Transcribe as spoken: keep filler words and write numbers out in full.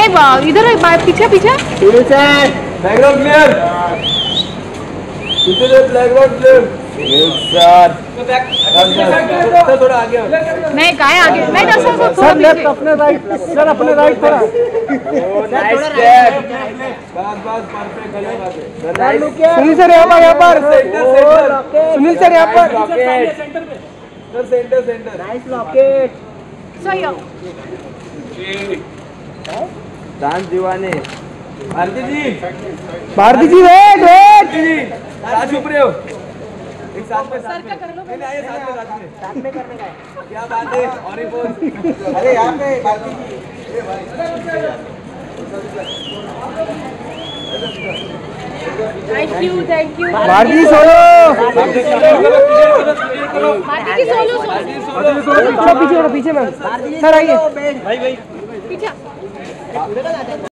इधर पीछे पीछे background clear, background clear sir. थोड़ा आगे नहीं काय आगे नहीं ना सर सर लेफ्ट अपने राइट सर अपने राइट थोड़ा नाइस स्टेप, बस बस परफेक्ट गले बात है। सुनील सर यहाँ पर यहाँ पर सुनील सर यहाँ पर सर सेंटर सेंटर नाइस लॉकेट सही है। Dance Deewane Bharti ji, Bharti ji wait wait साथ चुप रहे हो, एक साथ में साथ में कर लो, नहीं आइए साथ में साथ में साथ में करने का है। क्या बात है। और एक पोज, अरे यहाँ पे Bharti ji thank you thank you Bharti ji solo Bharti की सोलो पीछे पीछे मैम सर आइए पीछे